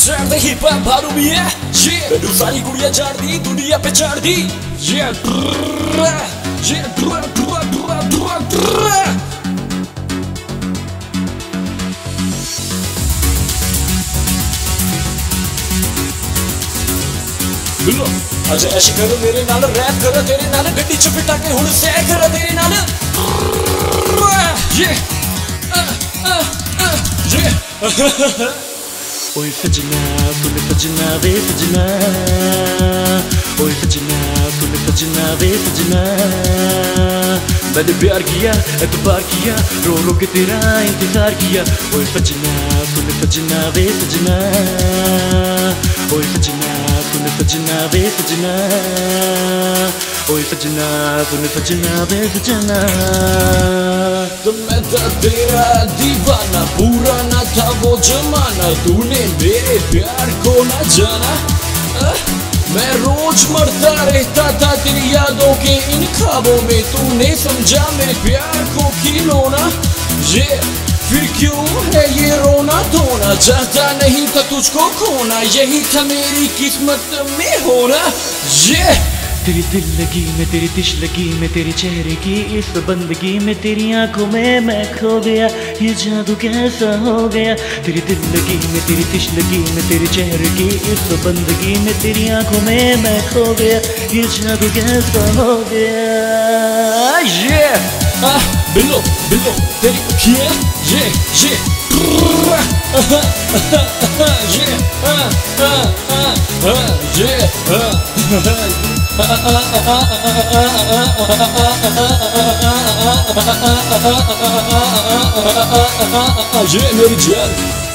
Start the hip hop भारू भी है मैनू सारी कुड़ियां झाड़ दी दुनिया पे झाड़ दी बिल्लो अच्छा ऐश करो मेरे नाल रैप करो तेरे नाल गड्डी च बिठा के हुण सैर करो तेरे नाल ओए सजना तूने सजना वे सजना, ओए सजना तूने सजना वे सजना। मैंने प्यार किया एतबार किया रो रो के तेरा इंतजार किया। ओए सजना तूने सजना वे सजना, ओए सजना तूने सजना वे सजना, ओए सजना तूने सजना वे सजना। तो मैं था तेरा दीवाना पूरा ना था वो जमाना तूने मेरे प्यार को ना जाना। मैं रोज मरता रहता था तेरी यादों के इन ख्वाबों में तूने समझा मेरे प्यार को खिलौना। ये फिर क्यों है ये रोना धोना चाहता नहीं था तुझको खोना यही था मेरी किस्मत में होना। ये तेरी दिल लगी मैं तेरी दिश लगी मैं तेरे चेहरे की इस बंदगी में तेरी आंखों में मैं खो गया ये जादू कैसा हो गया। तेरी दिल लगी मैं तेरी दिश लगी मैं तेरे चेहरे की इस बंदगी में तेरी आंखों में मैं खो गया ये जादू कैसा हो गया। बिल्लो बिल्लो तेरी अखियाँ ये मेरी जान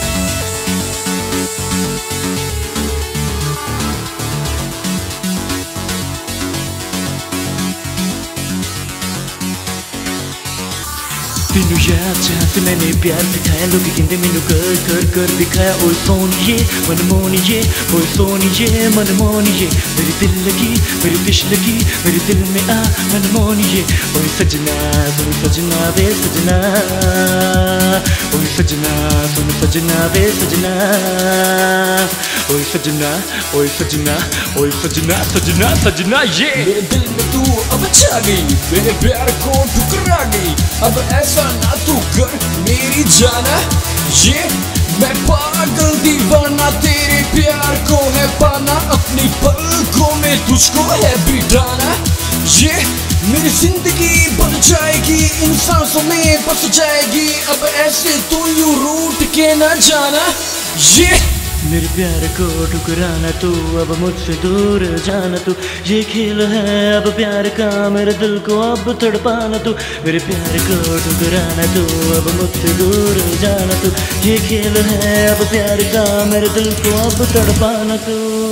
तेनू याद जहाँ से मैंने प्यार सिखाया लोग कहते मैनू कर कर कर दिखाया। ओए सोनिए मनमोनिए ओए सोनिए मनमोनिए मेरी दिल लगी मेरी दिश लगी मेरे दिल में आ मनमोनिए। ओए सजना सुन सजना वे सजना, ओए सजना सुन सजना वे सजना, ओए सजना ओए सजना ओए सजना सजना सजना। ये मेरे दिल में तू अब छा गई मेरे प्यार को ठुकरा गई अब ऐसा ना तू कर मेरी जाना। ये मैं पागल दीवाना तेरे प्यार को है पाना अपनी पलकों में तुझको है बिठाना। ये मेरी जिंदगी बन जाएगी इन सांसों में बस जाएगी अब ऐसे तू यूं रूठ के ना जाना। ये मेरे प्यार को ठुकराना तू अब मुझसे दूर जाना तू ये खेल है अब प्यार का मेरे दिल को अब तड़पाना तू। मेरे प्यार को ठुकराना तू अब मुझसे दूर जाना तू ये खेल है अब प्यार का मेरे दिल को अब तड़पाना तू।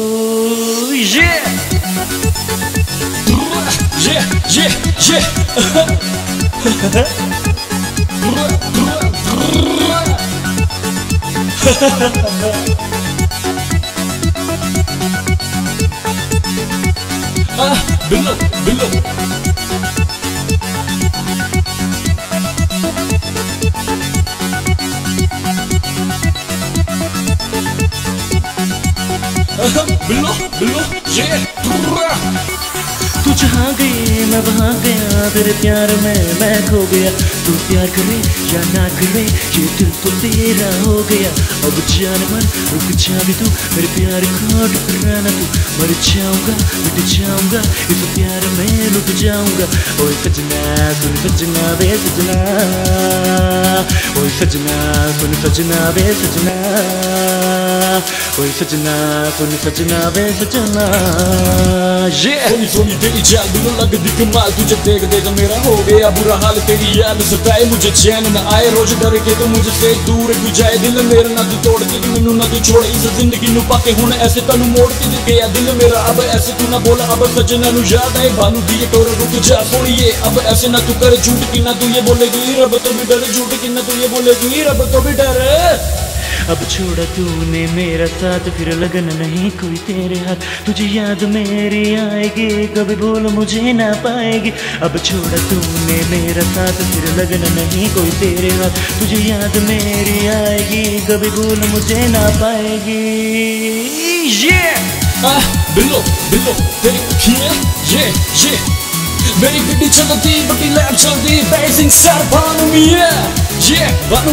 बिल्लो बिल्लो बिल्लो बिल्लो ये तू जहाँ गई मैं वहाँ गया तेरे प्यार में मैं खो गया। तू प्यार करे या ना करे ये दिल तो तेरा हो गया। अब जान मन रुक जा भी तू मेरे प्यार को ठुकराना तू मर जाऊंगा मिट जाऊंगा इस प्यार में रुक जाऊंगा। ओए सजना सुन सजना वे सजना, ओए सजना सुन सजना वे सजना, ओए सजना सुन सजना वे सजना। सोनी सोनी तेरी जान दिलों लगदी कमाल तुझे देख देख मेरा हो गया बुरा हाल तेरी याद सताए मुझे चैन न आए रोज डर के तो मुझसे दूर तू जाए दिल मेरा ना तू तोड़ के मैनू ना तू छोड़ इस जिंदगी नू पाके हुण ऐसे तैनू मोड़ के गया दिल मेरा अब ऐसे तू ना बोला अब सजना नू याद आए भानू दिए टोर रुक जा सोनिए अब ऐसे ना तू कर झूठ की ना तू ये बोलेगी रब तो भी डर झूठ की ना तू ये बोलेगी रब तो भी डर। अब छोड़ा तूने मेरा साथ, फिर लगन नहीं कोई तेरे हाथ। तुझे याद मेरी आएगी, कभी भूल मुझे ना पाएगी। अब छोड़ा तूने मेरा साथ, फिर लगन नहीं कोई तेरे हाथ। तुझे याद मेरी आएगी, कभी भूल मुझे ना पाएगी। बिल्लो बिल्लो तेरी अखियाँ मेरी गड्डी चलती बड़ी लैब चलती बेसिंग सर बानू मिया बानू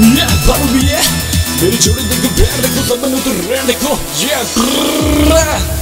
मिया मेरी जोड़ी देखो प्यार देखो सब तो रैंड देखो